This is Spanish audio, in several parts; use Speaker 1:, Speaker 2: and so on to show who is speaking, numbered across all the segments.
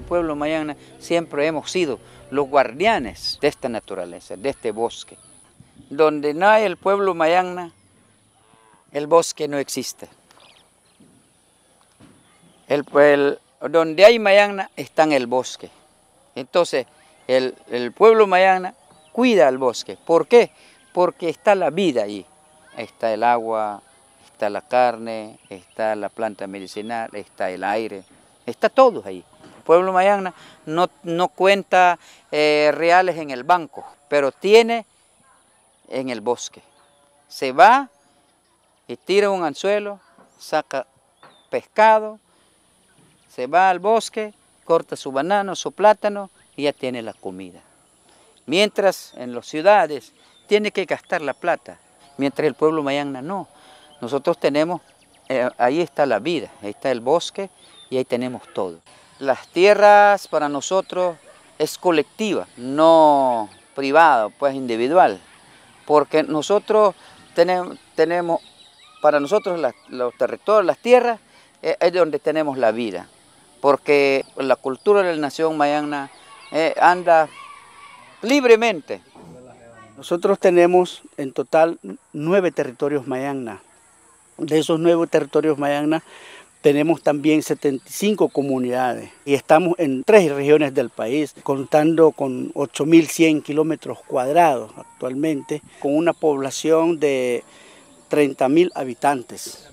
Speaker 1: pueblo Mayangna siempre hemos sido los guardianes de esta naturaleza, de este bosque. Donde no hay el pueblo Mayangna, el bosque no existe. Donde hay Mayangna está en el bosque. Entonces, el pueblo Mayangna cuida el bosque. ¿Por qué? Porque está la vida ahí. Está el agua, está la carne, está la planta medicinal, está el aire, está todo ahí. El pueblo Mayangna no cuenta reales en el banco, pero tiene en el bosque. Se va y tira un anzuelo, saca pescado, se va al bosque, corta su banano, su plátano y ya tiene la comida. Mientras en las ciudades tiene que gastar la plata, mientras el pueblo Mayangna no. Nosotros tenemos, ahí está la vida, ahí está el bosque y ahí tenemos todo. Las tierras para nosotros es colectiva, no privada, pues individual, porque nosotros tenemos para nosotros los territorios, las tierras, es donde tenemos la vida, porque la cultura de la nación Mayangna anda libremente.
Speaker 2: Nosotros tenemos en total 9 territorios Mayangna. De esos 9 territorios Mayangna tenemos también 75 comunidades y estamos en 3 regiones del país, contando con 8.100 kilómetros cuadrados actualmente, con una población de 30.000 habitantes.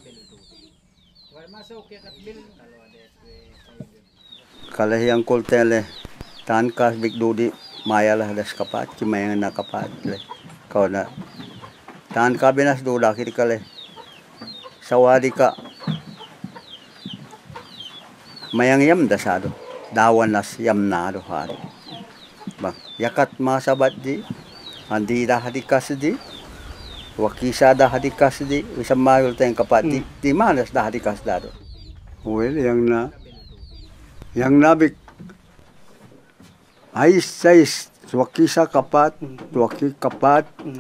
Speaker 3: Kalau yang koltele tankas bigdudi mayalah das kapat cimayang na kapat le kau na tan kabinas do dakir kale sawadi ka mayang yam dasado dawan nas yam na do hari ba yakat masabat di andi dah hadikas di wakisa dah hadikas di isamayul teng kapat di mana dah hadikas dado well yang nabik sais wakisa kapat waki kapat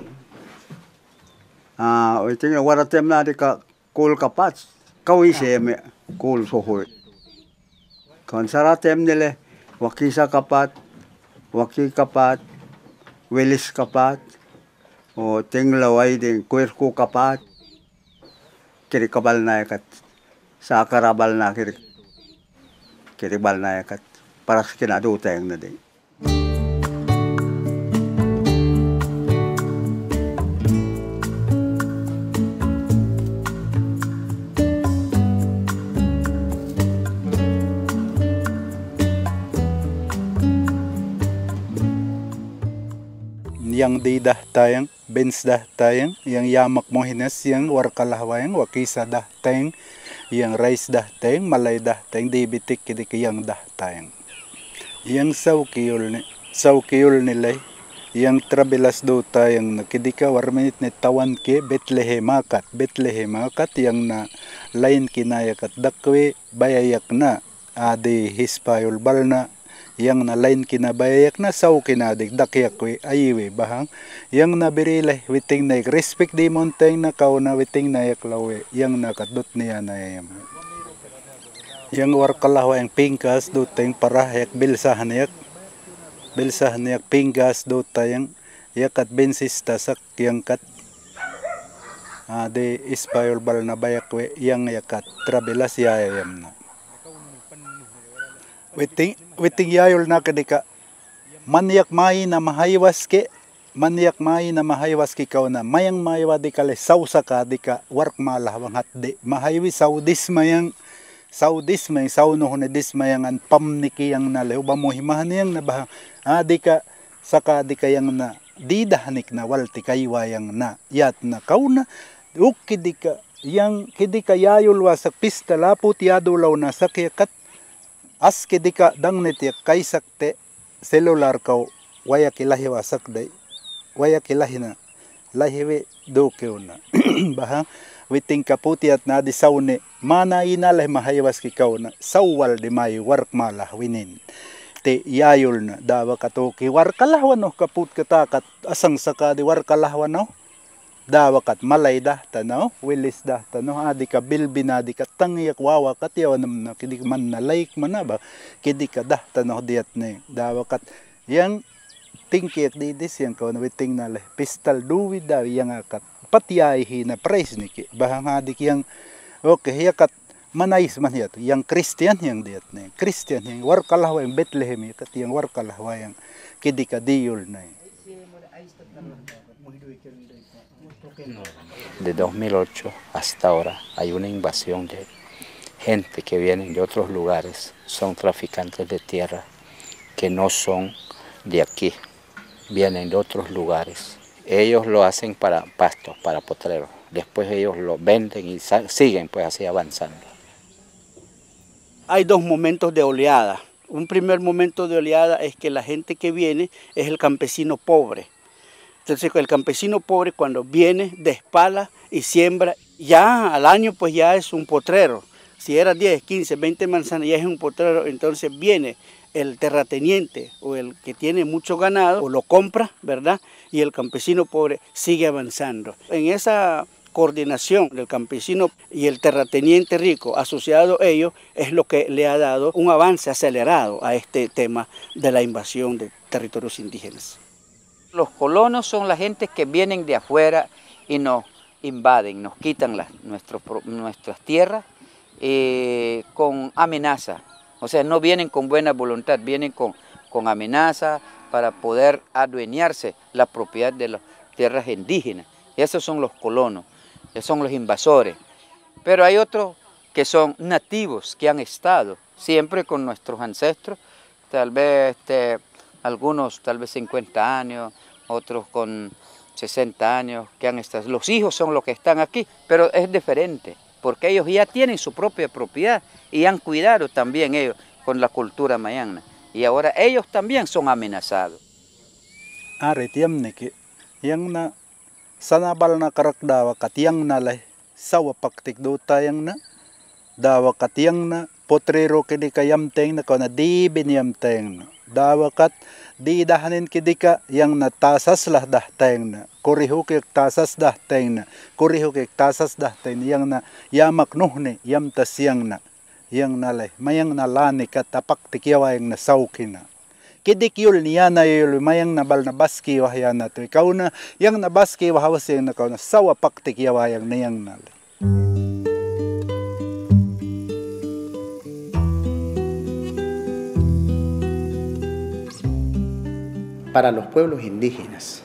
Speaker 3: iting waratem na di ka kul kapat kau ise me kul sohoy kon saratem nile wakisa kapat waki kapat welis kapat o tinglaway din kuirku kapat kiri kabal na yakat sa karabal na kiri bal na yakat para kinado tayang na din.
Speaker 4: Yang di dah tayang, bens dah tayang, yang yamak mohinas, yang warkalahwayang, wakisa dah tayang, yang rice dah tayang, malay dah tayang, dibitik kidik yang dah tayang. Yang saukiyol nilay, yang trabelas do tayang, nakidika warminit ni tawan ke Bethlehem akat, yang na lain kinayakat dakwe, bayayak na, adi hispayol bal na, yang na lain kinabayak na saw kinadig dakyak we ayiwe bahang yang nabirilay witing na respect di monteng na kau na witing na yaklawe yang nakadot niya na yam yang warkalawa yang pingkas do teng para yak bilsahan yak pingkas do tayang yakat bensista sak yang kat de ispayol bal na bayak we yang yakat trabelas yayam na Witing yayol na kadika manyak mai na mahaywas ke kau na mayang maywa di kale sausa ka di ka work malahwang hatde mahaywi saudis mayang sauno honedis mayang an pamniki yang nalew bamuhimahan yang nabah di ka saka di ka yang na didahnik na walti kaywa yang na yat na kau na ukidika yang kidika yayol wasak pista laput yadulaw na sakyakat as kidika dang netiak kaisak te selular kau waya kilahi wasak day waya kilahi na lahiwe do keuna baha witing kaputi at na di saune mana inalah mahaywas ki kau na sawal di may wark malah winin te yayol na dawa katoki war kalahwan no kaput katakat asang saka di war kalahwan no dawakat malay dah tanaw, wilis dah tanaw, adi ka bilbin, adi ka tangyak wawakat, yawan na kidi man nalaik man ba, kidi ka dah tanaw diat na dawakat, yang tingkit didis yang kau nawiting na leh, pistal duwi daw yang akat, patiyahi na price niki, bahang adik yang, okay, yakat, manais man yato, yang Christian yang diat na, Christian yang warkalahwa yang Bethlehem, yakat yang warkalahwa yang kidi ka diyol na.
Speaker 1: De 2008 hasta ahora hay una invasión de gente que vienen de otros lugares, son traficantes de tierra que no son de aquí, vienen de otros lugares. Ellos lo hacen para pastos, para potreros, después ellos lo venden y siguen pues así avanzando.
Speaker 2: Hay dos momentos de oleada. Un primer momento de oleada es que la gente que viene es el campesino pobre. Entonces el campesino pobre cuando viene despala y siembra, ya al año pues ya es un potrero. Si era 10, 15, 20 manzanas ya es un potrero, entonces viene el terrateniente o el que tiene mucho ganado o lo compra, ¿verdad? Y el campesino pobre sigue avanzando. En esa coordinación del campesino y el terrateniente rico asociado a ellos es lo que le ha dado un avance acelerado a este tema de la invasión de territorios indígenas.
Speaker 1: Los colonos son la gente que vienen de afuera y nos invaden, nos quitan nuestras tierras con amenaza. O sea, no vienen con buena voluntad, vienen con amenaza para poder adueñarse la propiedad de las tierras indígenas. Y esos son los colonos, esos son los invasores. Pero hay otros que son nativos, que han estado siempre con nuestros ancestros, tal vez algunos tal vez 50 años, otros con 60 años que han estado. Los hijos son los que están aquí, pero es diferente, porque ellos ya tienen su propia propiedad y han cuidado también ellos con la cultura mayana. Y ahora ellos también son amenazados.
Speaker 4: Aretiamniki, yang na sanabal na karakdawa katiyang na lay sawa paktik do tayang na dawa katiyang na potrero kidi kayam teng na kana di biniyam teng na dawa kat di dahanin kidi ka yang na tasas lah dah teng na kuriho kek tasas dah teng na kuriho kek tasas dah teng yang na yamak nuhne yam tas yang na lay mayang na lani kat apaktik yawa yang na saukina kidik yul niya na yul mayang nabal na baski wahyan na to ikaw na yang na baski wahawas yang na kau na sawa paktik yawa yang na yang na.
Speaker 2: Para los pueblos indígenas,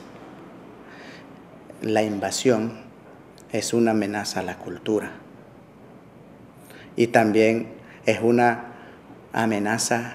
Speaker 2: la invasión es una amenaza a la cultura y también es una amenaza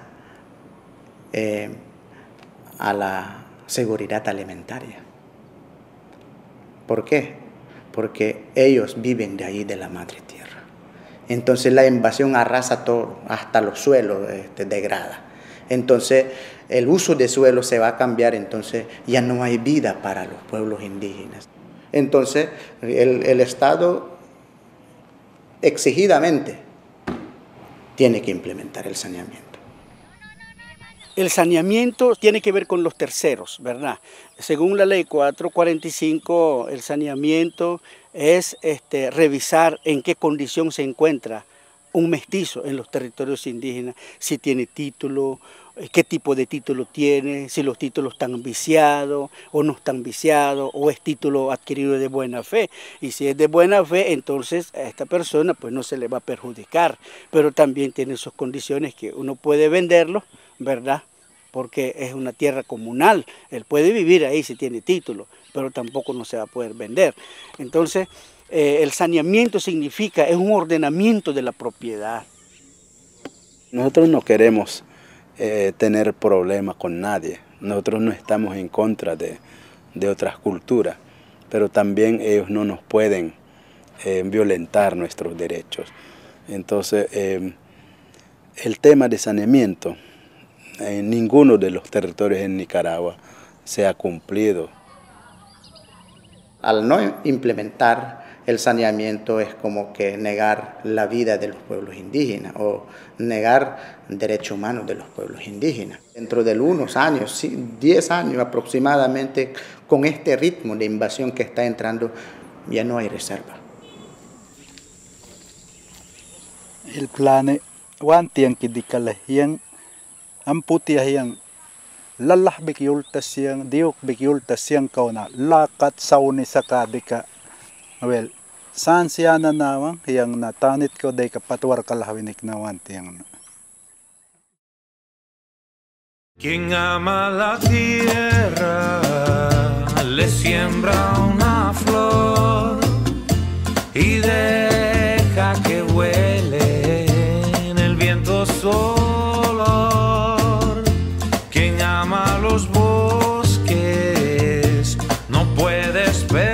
Speaker 2: a la seguridad alimentaria. ¿Por qué? Porque ellos viven de ahí, de la madre tierra. Entonces la invasión arrasa todo, hasta los suelos degrada. Entonces el uso de suelo se va a cambiar, entonces ya no hay vida para los pueblos indígenas. Entonces el Estado exigidamente tiene que implementar el saneamiento. El saneamiento tiene que ver con los terceros, ¿verdad? Según la ley 445, el saneamiento es revisar en qué condición se encuentra un mestizo en los territorios indígenas, si tiene título, qué tipo de título tiene, si los títulos están viciados o no están viciados, o es título adquirido de buena fe. Y si es de buena fe, entonces a esta persona pues no se le va a perjudicar, pero también tiene sus condiciones que uno puede venderlo, ¿verdad? Porque es una tierra comunal, él puede vivir ahí si tiene título, pero tampoco no se va a poder vender. Entonces, el saneamiento significa, es un ordenamiento de la propiedad.
Speaker 5: Nosotros no queremos tener problemas con nadie, nosotros no estamos en contra de otras culturas, pero también ellos no nos pueden violentar nuestros derechos. Entonces, el tema de saneamiento, en ninguno de los territorios en Nicaragua se ha cumplido.
Speaker 2: Al no implementar
Speaker 6: el saneamiento es como que negar la vida de los pueblos indígenas o negar derechos humanos de los pueblos indígenas. Dentro de unos años, 10 años aproximadamente, con este ritmo de invasión que está entrando, ya no hay reserva.
Speaker 4: El plan wantiang kidikale yang amputia yang lalah bikyultas yang diok bikyultas yang kauna lakat sauni sakadika well saan siya na nawang yang natanit ko day kapatwar kalahawinik na wantiang na.
Speaker 7: Quien ama la tierra le siembra una flor y deja que huele en el viento su olor. Quien ama los bosques no puede esperar